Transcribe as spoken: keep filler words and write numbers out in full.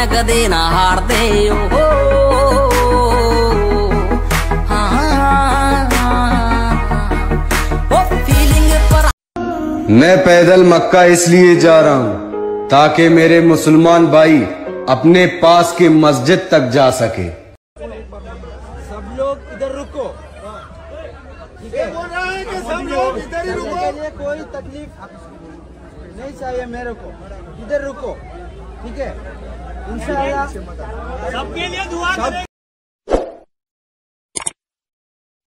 मैं कदे ना हार दे ओ मैं पैदल मक्का इसलिए जा रहा हूँ ताकि मेरे मुसलमान भाई अपने पास की मस्जिद तक जा सके। सब लोग इधर रुको, ठीक है? बोल रहा है कि सब लोग इधर ही रुको। के लिए कोई तकलीफ नहीं चाहिए मेरे को, इधर रुको, ठीक है? इंशाअल्लाह सबके लिए दुआ करें।